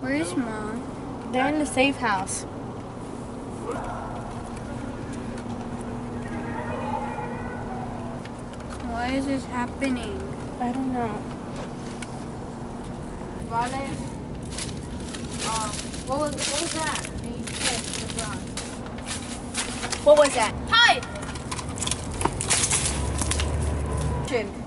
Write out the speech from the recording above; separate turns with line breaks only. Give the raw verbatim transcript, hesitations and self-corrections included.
Where's Mom?
They're in the safe house.
Why is this happening?
I don't know.
Vale. Um, what was what was that?
What was that?
Hi.